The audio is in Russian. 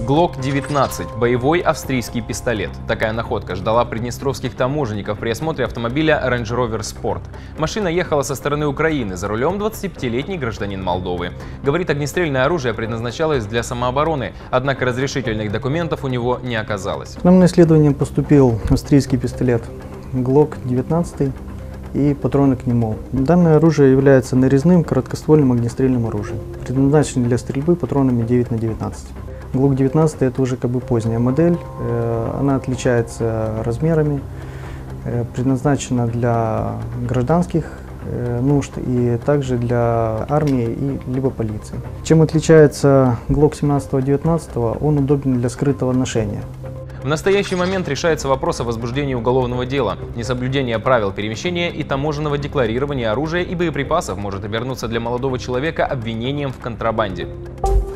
Glock-19 – боевой австрийский пистолет. Такая находка ждала приднестровских таможенников при осмотре автомобиля Range Rover Sport. Машина ехала со стороны Украины, за рулем 25-летний гражданин Молдовы. Говорит, огнестрельное оружие предназначалось для самообороны, однако разрешительных документов у него не оказалось. К нам на исследование поступил австрийский пистолет Glock-19 и патроны к нему. Данное оружие является нарезным короткоствольным огнестрельным оружием, предназначен для стрельбы патронами 9х19. Glock-19 это уже поздняя модель, она отличается размерами, предназначена для гражданских нужд и также для армии и либо полиции. Чем отличается Glock 17-19, он удобен для скрытого ношения. В настоящий момент решается вопрос о возбуждении уголовного дела. Несоблюдение правил перемещения и таможенного декларирования оружия и боеприпасов может обернуться для молодого человека обвинением в контрабанде.